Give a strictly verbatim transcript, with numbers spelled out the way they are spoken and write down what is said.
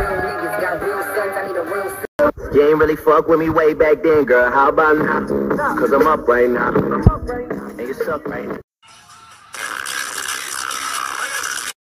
real niggas got real sons. I need a real son. You ain't really fuck with me way back then, girl. How about now? Cause I'm up right now. And you suck right now.